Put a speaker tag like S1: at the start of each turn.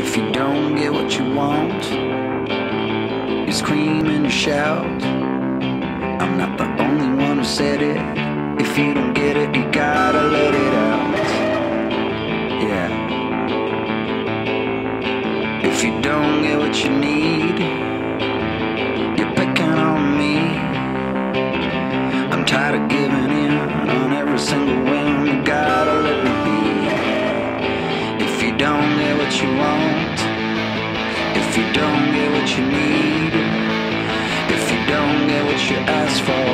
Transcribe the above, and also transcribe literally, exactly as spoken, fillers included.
S1: If you don't get what you want, you scream and you shout. I'm not the only one who said it. If you don't get it, you gotta let it out. Yeah. If you don't get what you need, you're picking on me. I'm tired of giving in on every single whim. You gotta let me be. If you don't get what you want, if you don't get what you need, if you don't get what you ask for,